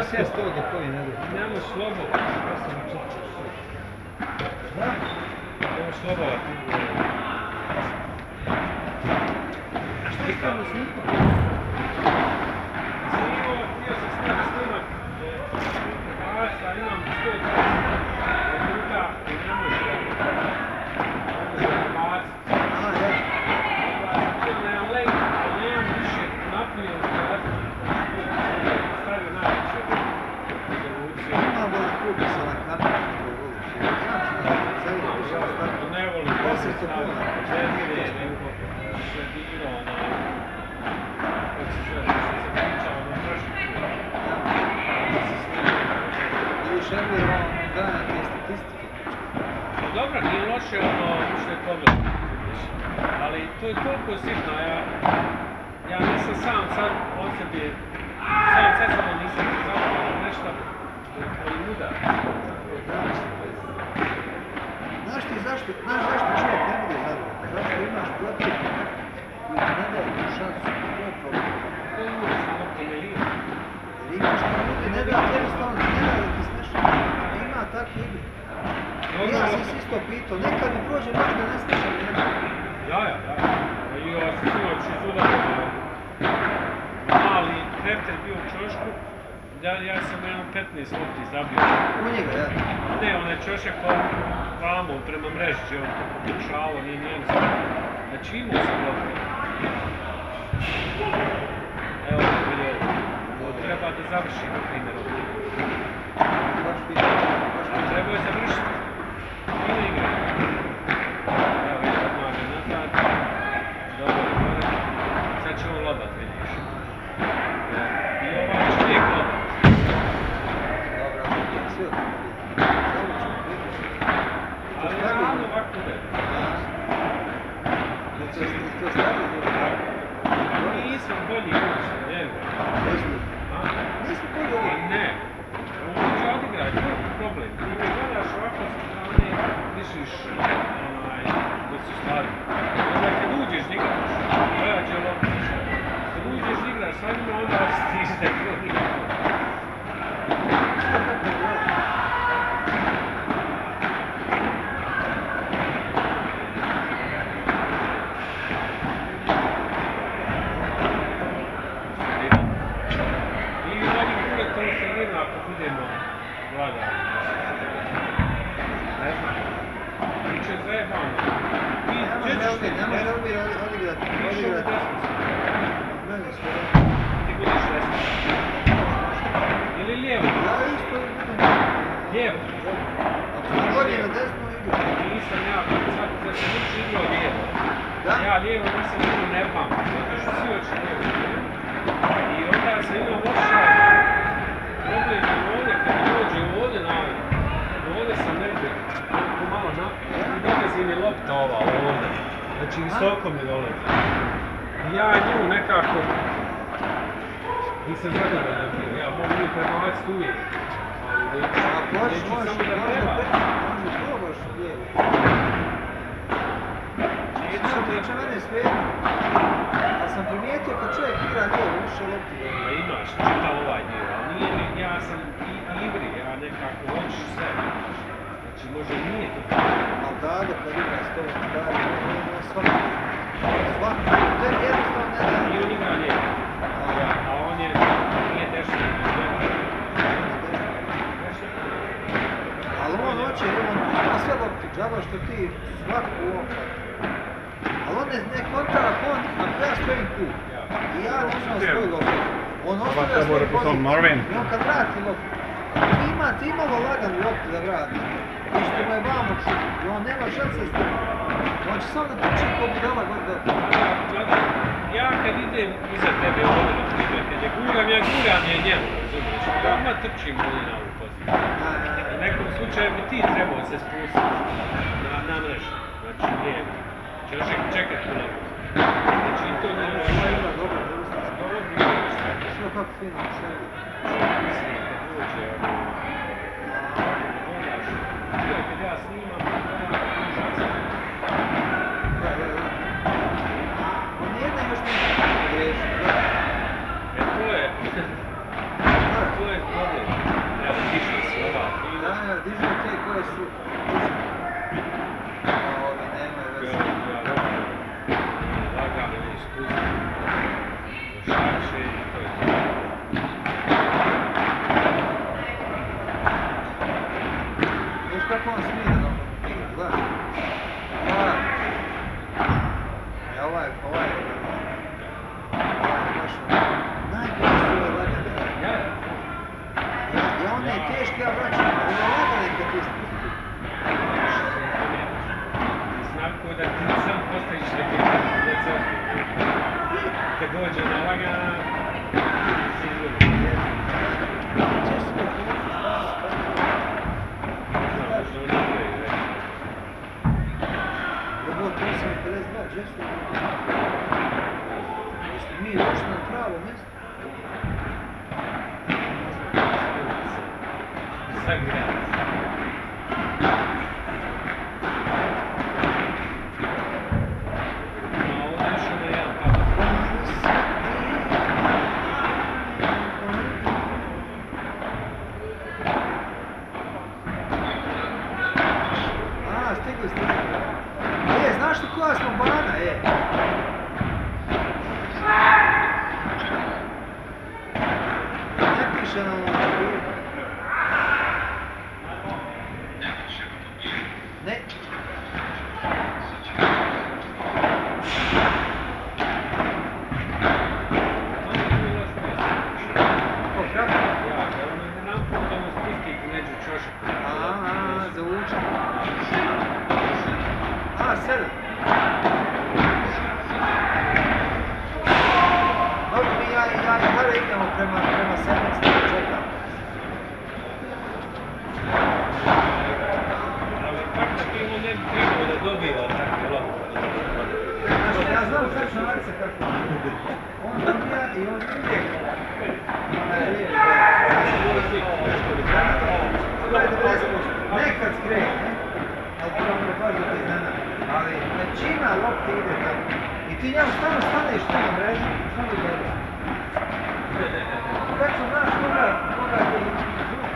sjest ovdje koji ne dođe. Nemo slobodno. Da? Nemo slobodno. A što je stavno snimak? Snimao, htio sam snimak. Asa, imam 120 minuta i ne može da baciti. Aha, ja. Nemam lek, ali nemam više napunjen telefon. Stavio najveće rezolucije. Imam ovaj kubi sa na kameru, to voliš. Znam se da te celim, više ostavno. Ne volim da se puna. četiri, nego sredino, kako se zove, što se priča, prošli put. Ili šedlije vam gledanje te statistike. Dobro, nije loše što je problem. Ali to je toliko sitno, ja nisam sam sad o sebi, sam sebe nisam zapravo nešto koji udar. Znaš zašto čovjek ne bude zadovoljan? Zašto imaš protivnika koji ti ne daje tu šansu? To je problem. To je uvijek samo pomerira. Jer imaš na ljudi, ne da jednostavno ne da ti smeša. Ima takve igre. Ja sam se isto pitao, nekad mi prođe noć da ne smeša njega. Ja. I ja sam sinoć izudarao mali krepter bio u čošku. Ja sam jedno 15 lopti zabio. U njega, ja? Ne, onaj čošak vamo prema mreži, gdje on pokušao, nije nijem zabio. Znači imao sam lopti. Evo vidio, treba da završim, na primjer, ovdje. Baš pitao. Trebao je završiti. Ili igra. Evo vidio, odmaže nazad. Dobro, gore. Sad će on lobat, vidiš. I ovaj će uvijek lobat. Dobra, sve od Ali realno ovako ide. to stavio dobro. Nisam bolji uopšte, vjerujem. Nismo bolji ovo. Ne. Ovo će odigrati, to je problem. Ti me gledaš ovako sa strane, misliš da si stvari. Onda kad uđeš da igraš, gledat će ovo piše. Kad uđeš da igraš sa njima, onda stiš da je to nikako. Idemo gledati. Ne znam. Biće zajebano. Ne može odigrati. Više u desnicu. Mene skoro. Ti budiš desnicu. Ili lijevo? Ja isto budem. Lijevo. Ako sam bolje na desnu igra. Nisam ja, sad da sam više igrao lijevo. Da? Ja lijevo nisam igrao ne pamtim, zato što svi oči lijevo. I onda sam imao ošaj. Problem je ovdje, kad dođe ovdje ovdje sam negdje malo naprijed i dolazi mi lopta ova ovdje. Znači visoko mi dolazi. I ja nju nekako nisam zadovoljan bio, ja mogu nju prebaciti uvijek. Ali neću samo da treba. Može probaš lijevo. Neću Što da... tiče mene svejedno. Ali sam primijetio kad čovjek igra lijevo, više lopti. Ma imaš, čitav ovaj dio, ali nije mi, ja sam igri, ja nekako hoću sve. Znači možda nije to tako. Ali Dado kad igra s tobom stari, on svaki. To je jednostavno ne da. I on igra lijevo. A on je, nije desno. Ali on hoće, on ima sve lopti, džaba što ti svaku opak. Ali on ne kontrara kont, ako ja stojim tu. I ja ne uzmem svoj lopti. On ostavlja svoju poziciju. I on kad vrati lopti. Ti imalo lagan lopti da vrati. I što mu je vamo čuti. I on nema šanse s tim. On će samo da trči ko budala god da. Ja kad idem iza tebe ovdje, na primjer, kad je guram je njemu, razumiješ? Ja odmah trčim ovdje na ovu poziciju. U nekom slučaju bi ti trebao se spustiti na mrežu. Znači, lijevo. Češ čekat tu levo. Znači, i to ne može. Dobro, sve kako fino sedi. Mislim, kad dođe, gledaš, kad ja snimam, užasno. On nijedna još ne greši. To je problem. ove su... A ovi nemaju veze. Lagano je ispustiti. Došače i to je to. Viš kako on smije da igra, gledaj. Ovaj baš najbolji su ove lagane. Ja one teške ja vraćam, ove lagane kad ti spusti. Znako da ti sam postaviš neki djeca. Kad dođe na lagana, si izgleda. Često me Možda oni igraju već. Ovo 8.52, često jeste mi došli na pravo mjesto? Zagrad. A ovo je što na jedan pada. A, stigli ste. Znaš li koja smo bana, Ne piše na ovom papiru. Ne. Ko, kratko? Ja, da ono je namput ono spusti među čošak. Zavučen. 7. Dobro mi ja i dalje idemo prema sedmici da čekam. Ali kako ti on ne bi trebao da dobiva takve lopte? Znači, ja znam tačno Arce kako on dobija i on uvijek nekad skrene, ali to vam baš da te iznenada. Ali većina lopte ide tako. I ti njemu stano staneš tu na mrežu i samo gledaš. Tako znaš koga ti zvuk.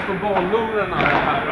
får bollugnen.